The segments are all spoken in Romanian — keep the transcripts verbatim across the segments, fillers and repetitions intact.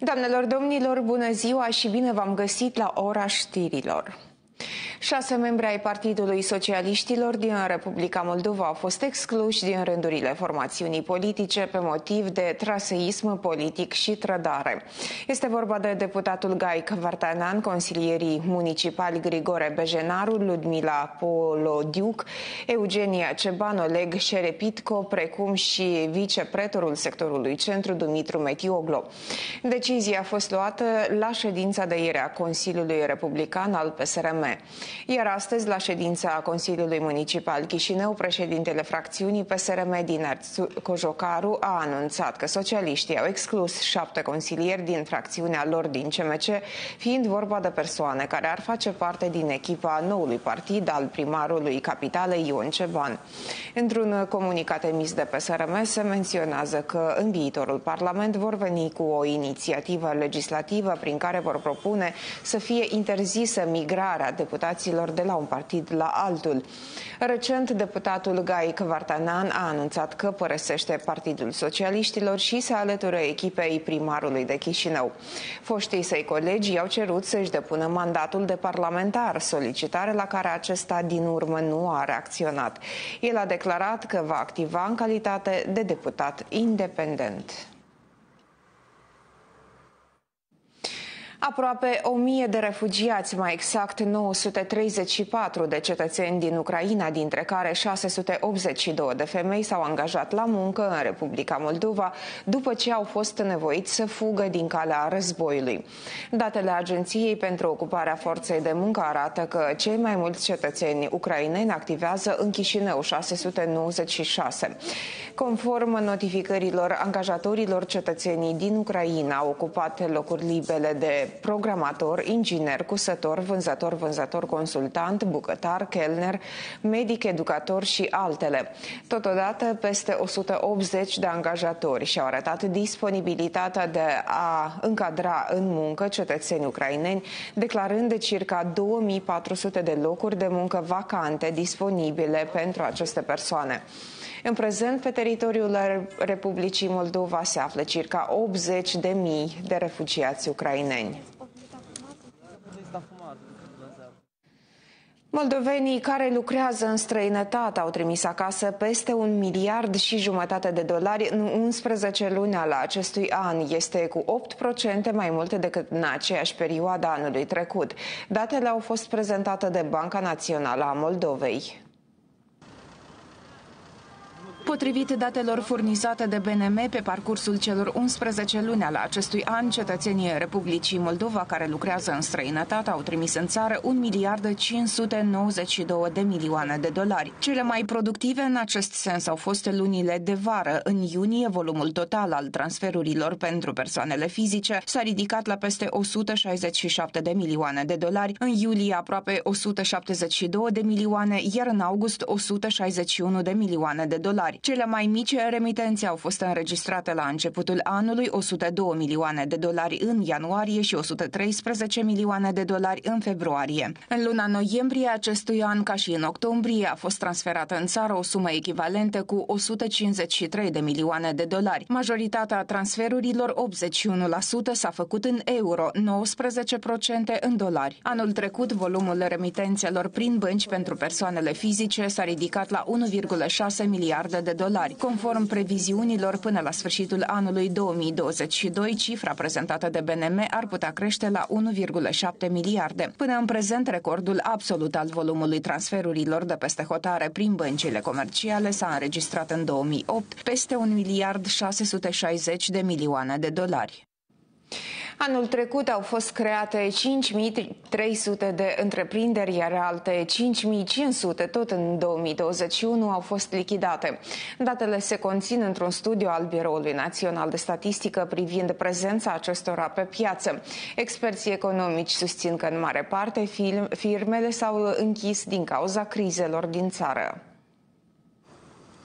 Doamnelor, domnilor, bună ziua și bine v-am găsit la ora știrilor. Șase membri ai Partidului Socialiștilor din Republica Moldova au fost excluși din rândurile formațiunii politice pe motiv de traseism politic și trădare. Este vorba de deputatul Gaic Vartanan, consilierii municipali Grigore Bejenaru, Ludmila Polodiuc, Eugenia Ceban, Oleg Șerepitco, precum și vicepretorul sectorului centru Dumitru Metioglo. Decizia a fost luată la ședința de ieri a Consiliului Republican al P S R M. Iar astăzi, la ședința Consiliului Municipal Chișinău, președintele fracțiunii P S R M din Cojocaru a anunțat că socialiștii au exclus șapte consilieri din fracțiunea lor din C M C, fiind vorba de persoane care ar face parte din echipa noului partid al primarului capitalei Ion Ceban. Într-un comunicat emis de P S R M se menționează că în viitorul Parlament vor veni cu o inițiativă legislativă prin care vor propune să fie interzisă migrarea deputaților de la un partid la altul. Recent, deputatul Gaic Vartanan a anunțat că părăsește Partidul Socialiștilor și se alătură echipei primarului de Chișinău. Foștii săi colegi i-au cerut să-și depună mandatul de parlamentar, solicitare la care acesta din urmă nu a reacționat. El a declarat că va activa în calitate de deputat independent. Aproape o mie de refugiați, mai exact nouă sute treizeci și patru de cetățeni din Ucraina, dintre care șase sute optzeci și doi de femei s-au angajat la muncă în Republica Moldova după ce au fost nevoiți să fugă din calea războiului. Datele Agenției pentru Ocuparea Forței de Muncă arată că cei mai mulți cetățeni ucraineni activează în Chișinău, șase sute nouăzeci și șase. Conform notificărilor angajatorilor, cetățenii din Ucraina au ocupat locuri libere de programator, inginer, cusător, vânzător, vânzător, consultant, bucătar, chelner, medic, educator și altele. Totodată, peste o sută optzeci de angajatori și-au arătat disponibilitatea de a încadra în muncă cetățeni ucraineni, declarând circa două mii patru sute de locuri de muncă vacante disponibile pentru aceste persoane. În prezent, pe teritoriul Republicii Moldova se află circa optzeci de mii de refugiați ucraineni. Moldovenii care lucrează în străinătate au trimis acasă peste un miliard și jumătate de dolari în unsprezece luni ale acestui an. Este cu opt la sută mai mult decât în aceeași perioadă anului trecut. Datele au fost prezentate de Banca Națională a Moldovei. Potrivit datelor furnizate de B N M, pe parcursul celor unsprezece luni ale acestui an, cetățenii Republicii Moldova care lucrează în străinătate au trimis în țară un miliard cinci sute nouăzeci și două de milioane de dolari. Cele mai productive în acest sens au fost lunile de vară. În iunie, volumul total al transferurilor pentru persoanele fizice s-a ridicat la peste o sută șaizeci și șapte de milioane de dolari, în iulie aproape o sută șaptezeci și două de milioane, iar în august o sută șaizeci și unu de milioane de dolari. Cele mai mici remitențe au fost înregistrate la începutul anului, o sută doi milioane de dolari în ianuarie și o sută treisprezece milioane de dolari în februarie. În luna noiembrie acestui an, ca și în octombrie, a fost transferată în țară o sumă echivalentă cu o sută cincizeci și trei de milioane de dolari. Majoritatea transferurilor, optzeci și unu la sută, s-a făcut în euro, nouăsprezece la sută în dolari. Anul trecut, volumul remitențelor prin bănci pentru persoanele fizice s-a ridicat la unu virgulă șase miliarde de dolari. Conform previziunilor, până la sfârșitul anului două mii douăzeci și doi, cifra prezentată de B N M ar putea crește la unu virgulă șapte miliarde. Până în prezent, recordul absolut al volumului transferurilor de peste hotare prin băncile comerciale s-a înregistrat în două mii opt, peste un miliard șase sute șaizeci de milioane de dolari. Anul trecut au fost create cinci mii trei sute de întreprinderi, iar alte cinci mii cinci sute tot în două mii douăzeci și unu au fost lichidate. Datele se conțin într-un studiu al Biroului Național de Statistică privind prezența acestora pe piață. Experții economici susțin că în mare parte firmele s-au închis din cauza crizelor din țară.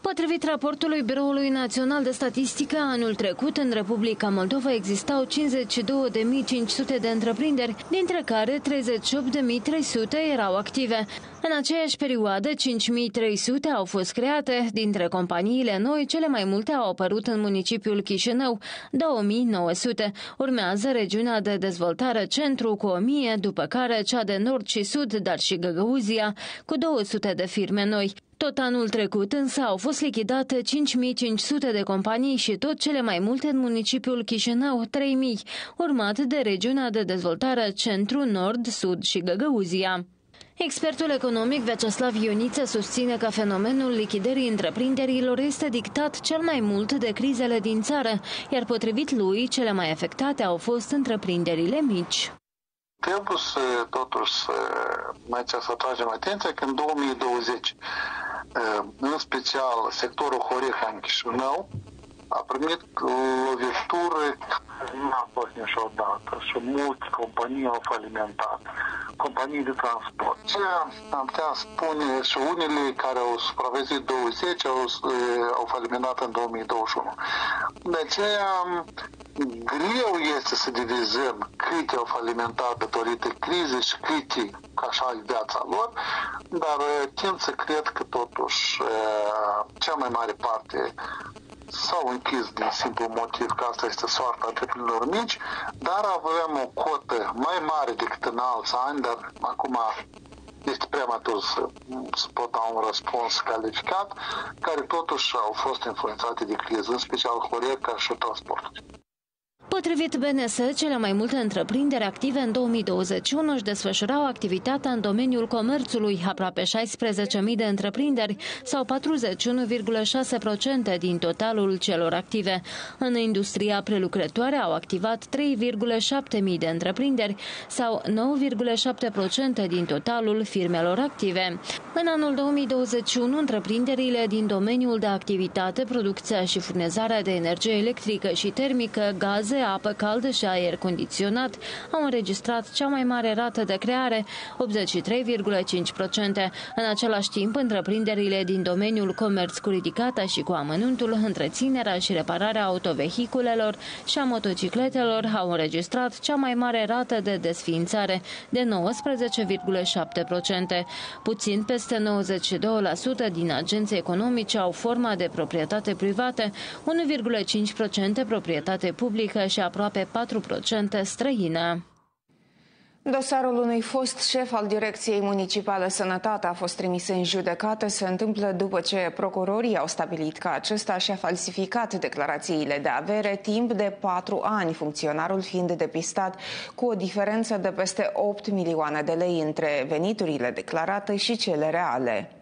Potrivit raportului Biroului Național de Statistică, anul trecut în Republica Moldova existau cincizeci și două de mii cinci sute de întreprinderi, dintre care treizeci și opt de mii trei sute erau active. În aceeași perioadă, cinci mii trei sute au fost create. Dintre companiile noi, cele mai multe au apărut în municipiul Chișinău, două mii nouă sute. Urmează regiunea de dezvoltare Centru cu o mie, după care cea de Nord și Sud, dar și Găgăuzia, cu două sute de firme noi. Tot anul trecut însă au fost lichidate cinci mii cinci sute de companii și tot cele mai multe în municipiul Chișinău, trei mii, urmat de regiunea de dezvoltare Centru, Nord, Sud și Găgăuzia. Expertul economic Vyacheslav Ioniță susține că fenomenul lichidării întreprinderilor este dictat cel mai mult de crizele din țară, iar potrivit lui, cele mai afectate au fost întreprinderile mici. Trebuie să, totuși, să, mai să atragem atenția că în două mii douăzeci, în special sectorul Horeca în Chișinău, a primit lovitură care nu a fost niciodată și multe companii au falimentat, companii de transport. Ce am putea spune și unele care au supraviețuit douăzeci au, au falimentat în două mii douăzeci și unu. De aceea greu este să divizăm câte au falimentat datorită crizei și câte ca așa viața lor, dar tind să cred că totuși cea mai mare parte s-au închis din simplu motiv că asta este soarta întreprinderilor mici, dar avem o cotă mai mare decât în alți ani, dar acum este prematur să, să pot da un răspuns calificat, care totuși au fost influențate de criză, în special Horeca și transportul. Potrivit B N S, cele mai multe întreprinderi active în două mii douăzeci și unu își desfășurau activitatea în domeniul comerțului, aproape șaisprezece mii de întreprinderi sau patruzeci și unu virgulă șase la sută din totalul celor active. În industria prelucrătoare au activat trei virgulă șapte mii de întreprinderi sau nouă virgulă șapte la sută din totalul firmelor active. În anul două mii douăzeci și unu, întreprinderile din domeniul de activitate, producția și furnizarea de energie electrică și termică, gaze, apă caldă și aer condiționat au înregistrat cea mai mare rată de creare, optzeci și trei virgulă cinci la sută. În același timp, întreprinderile din domeniul comerț cu ridicata și cu amănuntul, întreținerea și repararea autovehiculelor și a motocicletelor au înregistrat cea mai mare rată de desființare, de nouăsprezece virgulă șapte la sută. Puțin peste nouăzeci și doi la sută din agenții economici au forma de proprietate privată, unu virgulă cinci la sută proprietate publică și aproape patru la sută străină. Dosarul unui fost șef al Direcției Municipale Sănătate a fost trimis în judecată. Se întâmplă după ce procurorii au stabilit că acesta și-a falsificat declarațiile de avere timp de patru ani, funcționarul fiind depistat cu o diferență de peste opt milioane de lei între veniturile declarate și cele reale.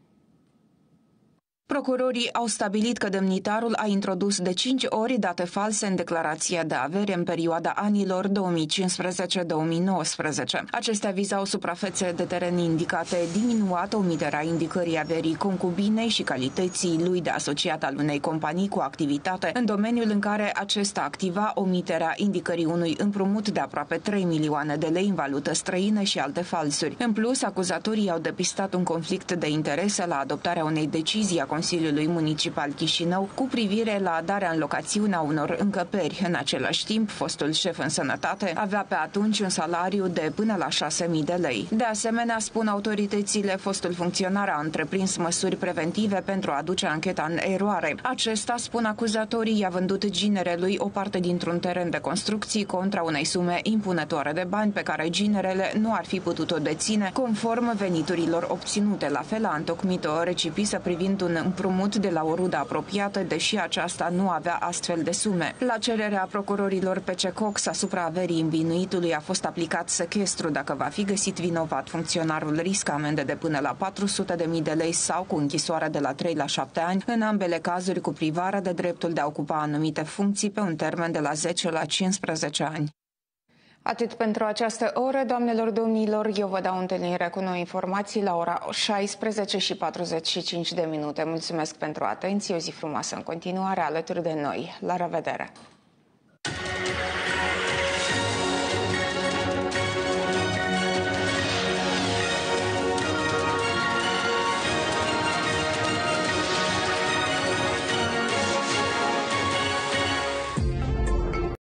Procurorii au stabilit că demnitarul a introdus de cinci ori date false în declarația de avere în perioada anilor două mii cincisprezece două mii nouăsprezece. Acestea vizau suprafețe de teren indicate diminuat, omiterea indicării averii concubinei și calității lui de asociat al unei companii cu activitate în domeniul în care acesta activa, omiterea indicării unui împrumut de aproape trei milioane de lei în valută străină și alte falsuri. În plus, acuzatorii au depistat un conflict de interese la adoptarea unei decizii a Consiliului Municipal Chișinău cu privire la darea în locațiune a unor încăperi. În același timp, fostul șef în sănătate avea pe atunci un salariu de până la șase mii de lei. De asemenea, spun autoritățile, fostul funcționar a întreprins măsuri preventive pentru a aduce ancheta în eroare. Acesta, spun acuzatorii, i-a vândut ginerelui o parte dintr-un teren de construcții contra unei sume impunătoare de bani pe care ginerele nu ar fi putut o deține conform veniturilor obținute. La fel a întocmit o recipisă privind un împrumut de la o rudă apropiată, deși aceasta nu avea astfel de sume. La cererea procurorilor P C Cox asupra averii învinuitului a fost aplicat sechestru. Dacă va fi găsit vinovat, funcționarul riscă amendă de până la patru sute de mii de lei sau cu închisoare de la trei la șapte ani, în ambele cazuri cu privarea de dreptul de a ocupa anumite funcții pe un termen de la zece la cincisprezece ani. Atât pentru această oră, doamnelor, domnilor, eu vă dau întâlnire cu noi informații la ora șaisprezece și patruzeci și cinci de minute. Mulțumesc pentru atenție, o zi frumoasă în continuare alături de noi. La revedere!